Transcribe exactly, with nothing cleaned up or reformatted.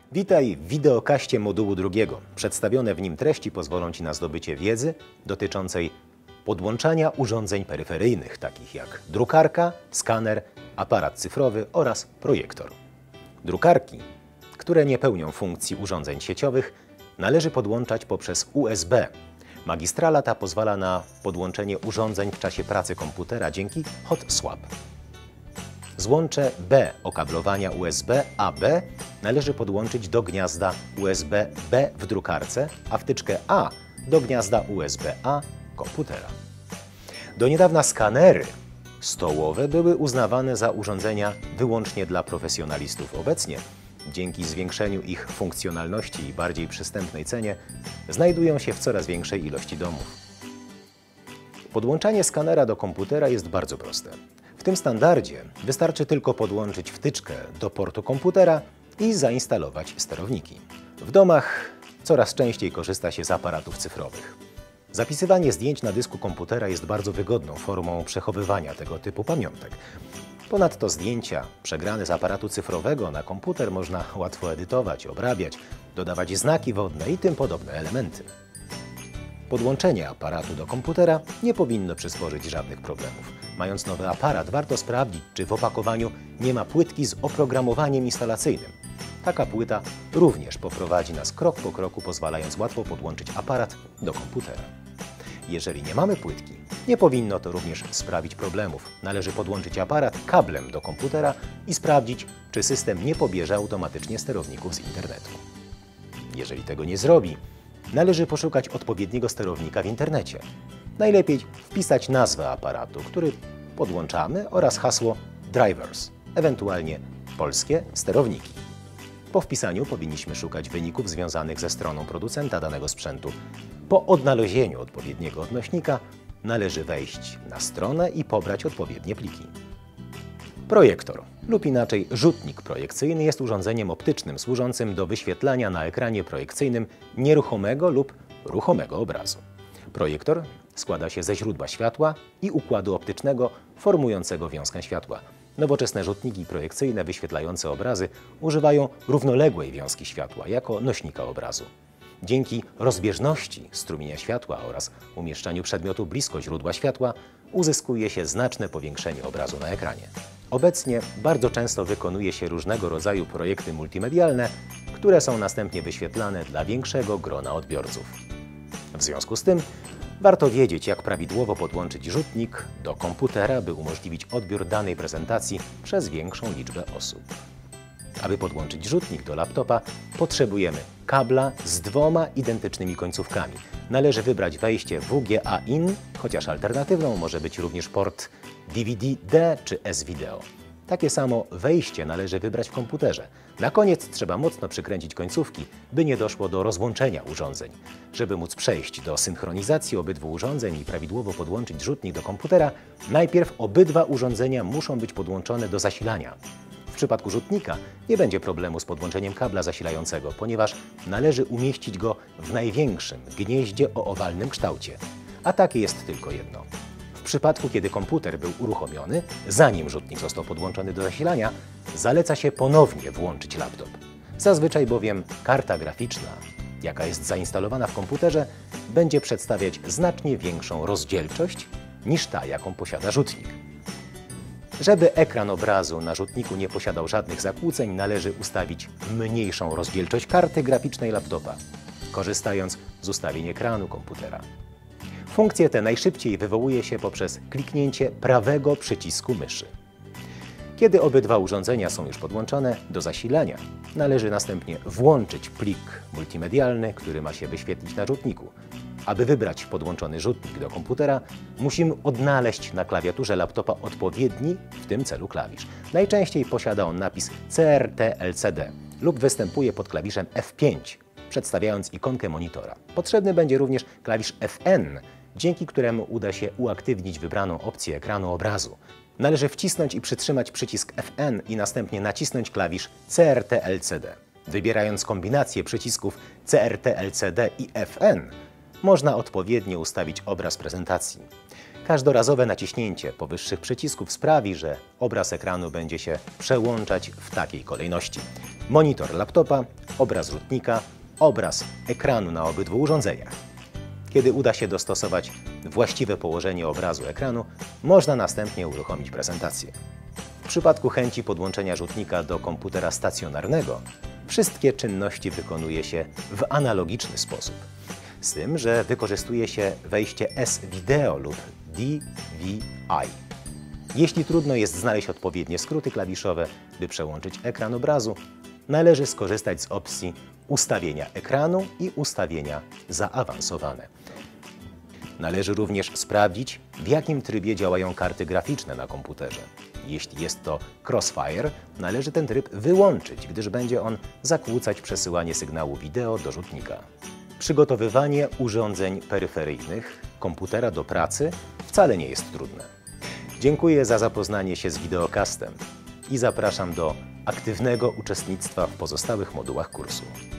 Witaj w wideokaście modułu drugiego. Przedstawione w nim treści pozwolą Ci na zdobycie wiedzy dotyczącej podłączania urządzeń peryferyjnych, takich jak drukarka, skaner, aparat cyfrowy oraz projektor. Drukarki, które nie pełnią funkcji urządzeń sieciowych, należy podłączać poprzez U S B. Magistrala ta pozwala na podłączenie urządzeń w czasie pracy komputera dzięki hot swap. Złącze B okablowania U S B A B należy podłączyć do gniazda U S B B w drukarce, a wtyczkę A do gniazda U S B A komputera. Do niedawna skanery stołowe były uznawane za urządzenia wyłącznie dla profesjonalistów. Obecnie, dzięki zwiększeniu ich funkcjonalności i bardziej przystępnej cenie, znajdują się w coraz większej ilości domów. Podłączanie skanera do komputera jest bardzo proste. W tym standardzie wystarczy tylko podłączyć wtyczkę do portu komputera i zainstalować sterowniki. W domach coraz częściej korzysta się z aparatów cyfrowych. Zapisywanie zdjęć na dysku komputera jest bardzo wygodną formą przechowywania tego typu pamiątek. Ponadto zdjęcia przegrane z aparatu cyfrowego na komputer można łatwo edytować, obrabiać, dodawać znaki wodne i tym podobne elementy. Podłączenie aparatu do komputera nie powinno przysporzyć żadnych problemów. Mając nowy aparat, warto sprawdzić, czy w opakowaniu nie ma płytki z oprogramowaniem instalacyjnym. Taka płyta również poprowadzi nas krok po kroku, pozwalając łatwo podłączyć aparat do komputera. Jeżeli nie mamy płytki, nie powinno to również sprawić problemów. Należy podłączyć aparat kablem do komputera i sprawdzić, czy system nie pobierze automatycznie sterowników z internetu. Jeżeli tego nie zrobi, należy poszukać odpowiedniego sterownika w internecie. Najlepiej wpisać nazwę aparatu, który podłączamy, oraz hasło drivers, ewentualnie polskie sterowniki. Po wpisaniu powinniśmy szukać wyników związanych ze stroną producenta danego sprzętu. Po odnalezieniu odpowiedniego odnośnika należy wejść na stronę i pobrać odpowiednie pliki. Projektor, lub inaczej rzutnik projekcyjny, jest urządzeniem optycznym służącym do wyświetlania na ekranie projekcyjnym nieruchomego lub ruchomego obrazu. Projektor składa się ze źródła światła i układu optycznego formującego wiązkę światła. Nowoczesne rzutniki projekcyjne wyświetlające obrazy używają równoległej wiązki światła jako nośnika obrazu. Dzięki rozbieżności strumienia światła oraz umieszczaniu przedmiotu blisko źródła światła uzyskuje się znaczne powiększenie obrazu na ekranie. Obecnie bardzo często wykonuje się różnego rodzaju projekty multimedialne, które są następnie wyświetlane dla większego grona odbiorców. W związku z tym warto wiedzieć, jak prawidłowo podłączyć rzutnik do komputera, by umożliwić odbiór danej prezentacji przez większą liczbę osób. Aby podłączyć rzutnik do laptopa, potrzebujemy kabla z dwoma identycznymi końcówkami. Należy wybrać wejście W G A in, chociaż alternatywną może być również port D V D D czy S-Video. Takie samo wejście należy wybrać w komputerze. Na koniec trzeba mocno przykręcić końcówki, by nie doszło do rozłączenia urządzeń. Żeby móc przejść do synchronizacji obydwu urządzeń i prawidłowo podłączyć rzutnik do komputera, najpierw obydwa urządzenia muszą być podłączone do zasilania. W przypadku rzutnika nie będzie problemu z podłączeniem kabla zasilającego, ponieważ należy umieścić go w największym gnieździe o owalnym kształcie, a takie jest tylko jedno. W przypadku, kiedy komputer był uruchomiony, zanim rzutnik został podłączony do zasilania, zaleca się ponownie włączyć laptop. Zazwyczaj bowiem karta graficzna, jaka jest zainstalowana w komputerze, będzie przedstawiać znacznie większą rozdzielczość niż ta, jaką posiada rzutnik. Żeby ekran obrazu na rzutniku nie posiadał żadnych zakłóceń, należy ustawić mniejszą rozdzielczość karty graficznej laptopa, korzystając z ustawień ekranu komputera. Funkcję tę najszybciej wywołuje się poprzez kliknięcie prawego przycisku myszy. Kiedy obydwa urządzenia są już podłączone do zasilania, należy następnie włączyć plik multimedialny, który ma się wyświetlić na rzutniku. Aby wybrać podłączony rzutnik do komputera, musimy odnaleźć na klawiaturze laptopa odpowiedni w tym celu klawisz. Najczęściej posiada on napis C R T L C D lub występuje pod klawiszem F pięć, przedstawiając ikonkę monitora. Potrzebny będzie również klawisz F N, dzięki któremu uda się uaktywnić wybraną opcję ekranu obrazu. Należy wcisnąć i przytrzymać przycisk F N i następnie nacisnąć klawisz C R T L C D. Wybierając kombinację przycisków C R T L C D i F N, można odpowiednio ustawić obraz prezentacji. Każdorazowe naciśnięcie powyższych przycisków sprawi, że obraz ekranu będzie się przełączać w takiej kolejności: monitor laptopa, obraz rzutnika, obraz ekranu na obydwu urządzeniach. Kiedy uda się dostosować właściwe położenie obrazu ekranu, można następnie uruchomić prezentację. W przypadku chęci podłączenia rzutnika do komputera stacjonarnego, wszystkie czynności wykonuje się w analogiczny sposób. Z tym, że wykorzystuje się wejście S-Video lub D V I. Jeśli trudno jest znaleźć odpowiednie skróty klawiszowe, by przełączyć ekran obrazu, należy skorzystać z opcji ustawienia ekranu i ustawienia zaawansowane. Należy również sprawdzić, w jakim trybie działają karty graficzne na komputerze. Jeśli jest to Crossfire, należy ten tryb wyłączyć, gdyż będzie on zakłócać przesyłanie sygnału wideo do rzutnika. Przygotowywanie urządzeń peryferyjnych komputera do pracy wcale nie jest trudne. Dziękuję za zapoznanie się z wideokastem i zapraszam do aktywnego uczestnictwa w pozostałych modułach kursu.